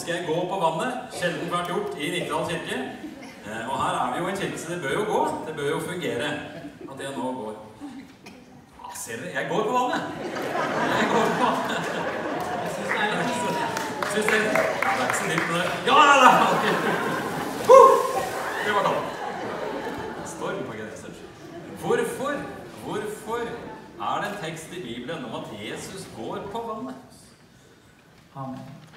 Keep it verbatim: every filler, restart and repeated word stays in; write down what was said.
skal jeg gå på vannet. Sjelden vært gjort i Nittedal kirke. Eh, og her er vi jo en kirke, så det bør jo gå. Det bør jo fungere at jeg nå går. Ja, ser dere, jeg går på vannet. Jeg går på vannet. Synes det er litt ja, det er ikke så dypt med det. Ja, da! Det var da. Storm på Geneser. Hvorfor, hvorfor er det en tekst i Bibelen om at Jesus går på vannet? Amen.